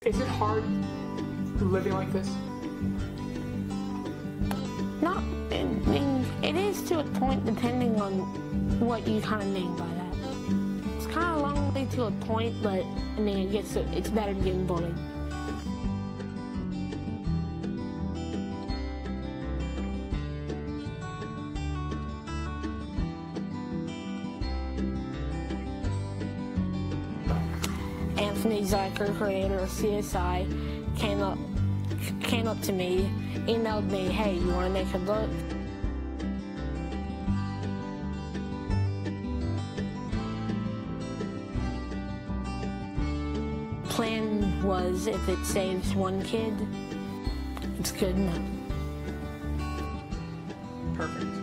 Is it hard living like this? Not, I mean, it is to a point depending on what you kind of mean by that. It's kind of a long way to a point, but I mean, it's better than getting bullied. Anthony Zuiker, creator of CSI, came up to me, emailed me, hey, you want to make a book? Plan was, if it saves one kid, it's good enough. Perfect.